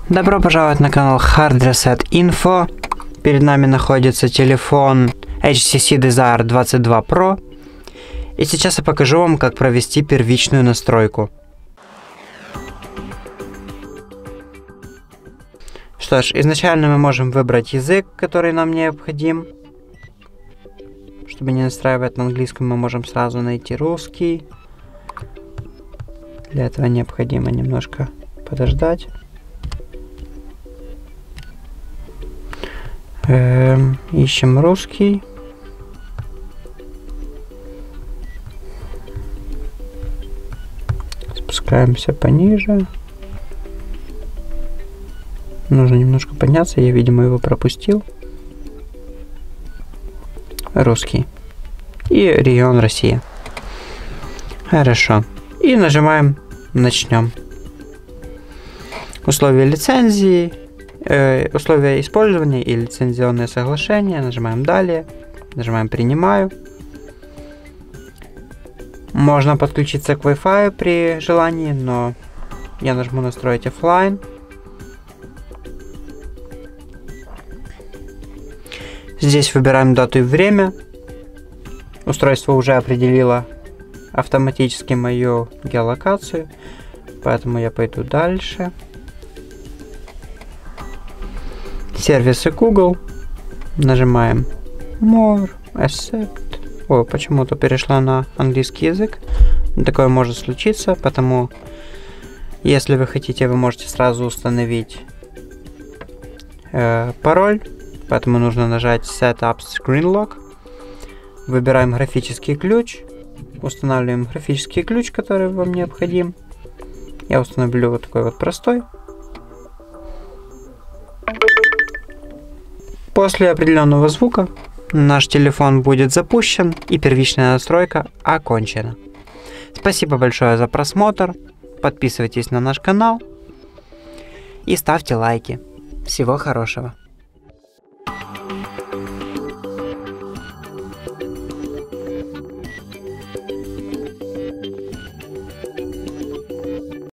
Добро пожаловать на канал Hard Reset Info. Перед нами находится телефон HTC Desire 22 Pro. И сейчас я покажу вам, как провести первичную настройку. Что ж, изначально мы можем выбрать язык, который нам необходим. Чтобы не настраивать на английском, мы можем сразу найти русский. Для этого необходимо немножко подождать. Ищем русский. Спускаемся пониже. Нужно немножко подняться, я, видимо, его пропустил. Русский. И регион Россия. Хорошо. И нажимаем «Начнем». Условия лицензии, условия использования и лицензионное соглашение. Нажимаем «Далее». Нажимаем «Принимаю». Можно подключиться к Wi-Fi при желании, но я нажму «Настроить офлайн». Здесь выбираем дату и время. Устройство уже определило автоматически мою геолокацию, поэтому я пойду дальше. Сервисы Google. Нажимаем More, Accept. О, почему-то перешла на английский язык. Такое может случиться, потому если вы хотите, вы можете сразу установить пароль. Поэтому нужно нажать Setup Screen Lock. Выбираем графический ключ. Устанавливаем графический ключ, который вам необходим. Я установлю вот такой вот простой. После определенного звука наш телефон будет запущен и первичная настройка окончена. Спасибо большое за просмотр. Подписывайтесь на наш канал и ставьте лайки. Всего хорошего.